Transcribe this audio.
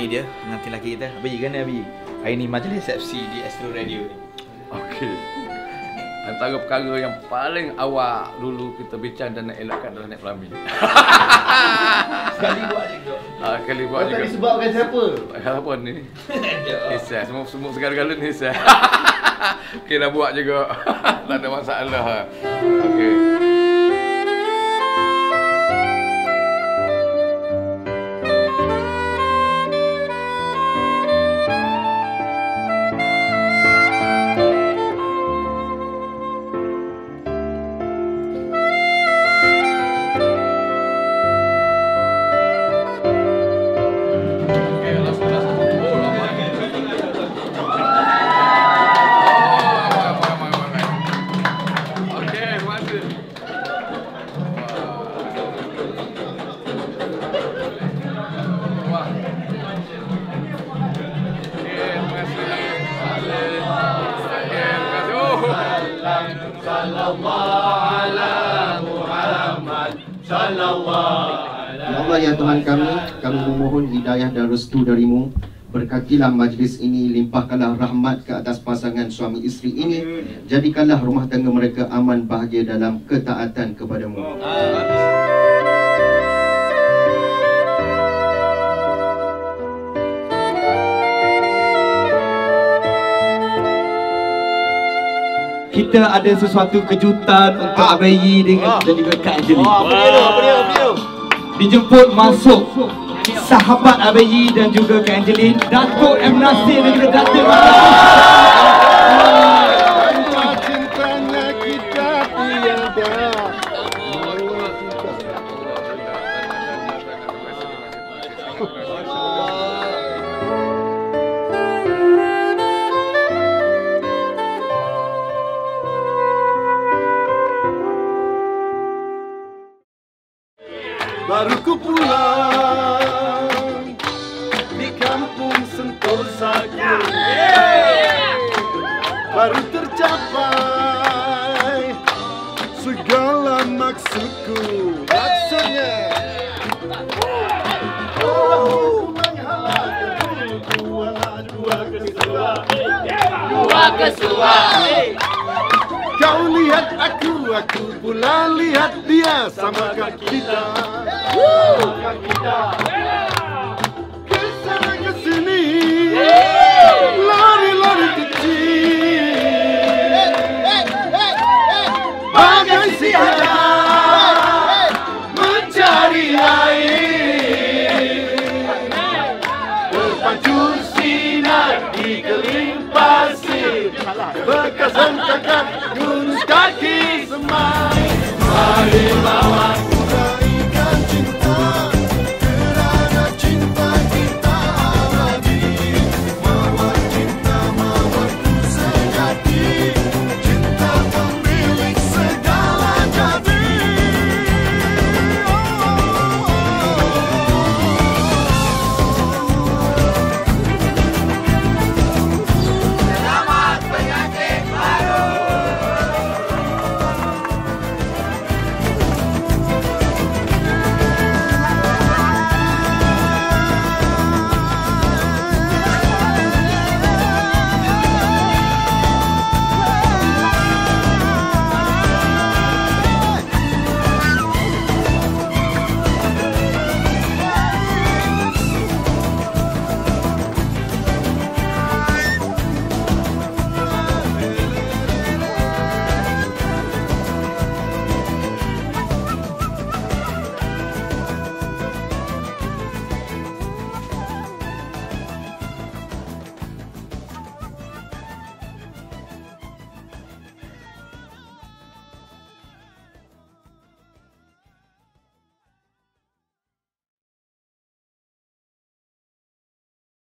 Ni dia pengantin lelaki kita. Abi kan Abi. Hari ni majlis resepsi di Astro Radio ni. Okey. Antara perkara yang paling awal dulu kita bincang dan nak elakkan adalah naik pelamin. Sekali buat juga. Sekali buat juga. Tadi sebabkan siapa? Apa ni? Hisai. Semua segala-gala ni hisai. Okey, dah buat juga. Tak ada masalah. Okey. Ya Allah ya Tuhan kami memohon hidayah dan restu darimu. Berkatilah majlis ini, limpahkanlah rahmat ke atas pasangan suami isteri ini. Jadikanlah rumah tangga mereka aman bahagia dalam ketaatan kepadamu. Kita ada sesuatu kejutan untuk Abayi dan juga Kak Angeline. Apa dia? Dijemput masuk sahabat Abayi dan juga Kak Angeline, Datuk M. Nasir dan juga Datuk Cintanya kita tiada. Baru ku pulang di kampung Sentosaku, baru tercapai segala maksudku. Maksudnya dua kesua. Kau lihat aku pula lihat dia, samakah kita? Kesana kesini.